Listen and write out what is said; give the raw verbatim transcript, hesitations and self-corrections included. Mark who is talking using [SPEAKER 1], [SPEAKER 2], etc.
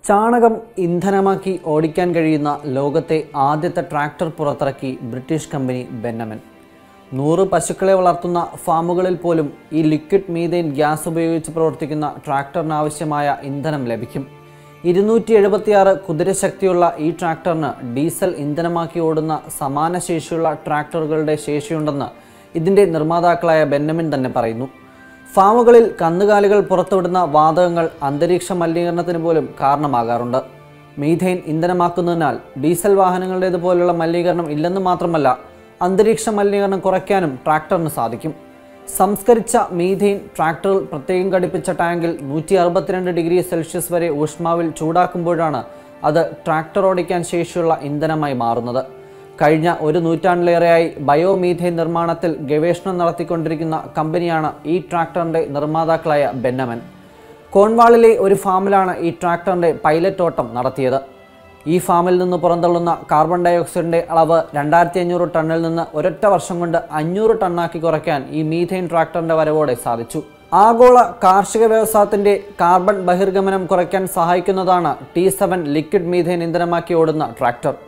[SPEAKER 1] ചാണകം ഇന്ധനമാക്കി ഓടിക്കാൻ കഴിയുന്ന ലോകത്തെ ആദ്യത്തെ ട്രാക്ടർ പുറത്തിറക്കി ബ്രിട്ടീഷ് കമ്പനി ബെന്നമൻ. നൂറ് പശുക്കളെ വളർത്തുന്ന ഫാമുകളിൽ പോലും ഈ ലിക്വിഡ് മീഥെയ്ൻ ഗ്യാസ് ഉപയോഗിച്ച് പ്രവർത്തിക്കുന്ന ട്രാക്ടറിനാവശ്യമായ ഇന്ധനം ലഭിക്കും. ഇരുന്നൂറ്റി എഴുപത്തിയാറ് കുതിരശക്തിയുള്ള ഈ ട്രാക്ടറിന് ഡീസൽ ഇന്ധനമാക്കി ഓടുന്ന സമാന ശേഷിയുള്ള ട്രാക്ടറുകളുടെ ശേഷിയുണ്ടെന്ന് ഇതിൻ്റെ നിർമ്മാതാക്കളായ ബെന്നമൻ തന്നെ പറയുന്നു. ഫാമുകളിൽ കന്നുകാലികൾ പുറത്തുവിടുന്ന വാതകങ്ങൾ അന്തരീക്ഷ മലിനീകരണത്തിന് പോലും കാരണമാകാറുണ്ട്. മീഥെയ്ൻ ഇന്ധനമാക്കുന്നതിനാൽ ഡീസൽ വാഹനങ്ങളുടേതുപോലുള്ള മലിനീകരണം ഇല്ലെന്ന് മാത്രമല്ല, അന്തരീക്ഷ മലിനീകരണം കുറയ്ക്കാനും ട്രാക്ടറിന് സാധിക്കും. സംസ്കരിച്ച മീഥെയ്ൻ ട്രാക്ടറിൽ പ്രത്യേകം ഘടിപ്പിച്ച ടാങ്കിൽ നൂറ്റി അറുപത്തിരണ്ട് ഡിഗ്രി സെൽഷ്യസ് വരെ ഊഷ്മാവിൽ ചൂടാക്കുമ്പോഴാണ് അത് ട്രാക്ടർ ഓടിക്കാൻ ശേഷിയുള്ള ഇന്ധനമായി മാറുന്നത്. കഴിഞ്ഞ ഒരു നൂറ്റാണ്ടിലേറെയായി ബയോമീഥെയ്ൻ നിർമ്മാണത്തിൽ ഗവേഷണം നടത്തിക്കൊണ്ടിരിക്കുന്ന കമ്പനിയാണ് ഈ ട്രാക്ടറിൻ്റെ നിർമ്മാതാക്കളായ ബെന്നമൻ. കോൺവാളിലെ ഒരു ഫാമിലാണ് ഈ ട്രാക്ടറിൻ്റെ പൈലറ്റ് ഓട്ടം നടത്തിയത്. ഈ ഫാമിൽ നിന്ന് പുറന്തള്ളുന്ന കാർബൺ ഡയോക്സൈഡിൻ്റെ അളവ് രണ്ടായിരത്തി അഞ്ഞൂറ് ടണ്ണിൽ നിന്ന് ഒരൊറ്റ വർഷം കൊണ്ട് അഞ്ഞൂറ് ടണ്ണാക്കി കുറയ്ക്കാൻ ഈ മീഥെയ്ൻ ട്രാക്ടറിൻ്റെ വരവോടെ സാധിച്ചു. ആഗോള കാർഷിക വ്യവസായത്തിൻ്റെ കാർബൺ ബഹിർഗമനം കുറയ്ക്കാൻ സഹായിക്കുന്നതാണ് ടി സെവൻ ലിക്വിഡ് മീഥെയ്ൻ ഇന്ധനമാക്കി ഓടുന്ന ട്രാക്ടർ.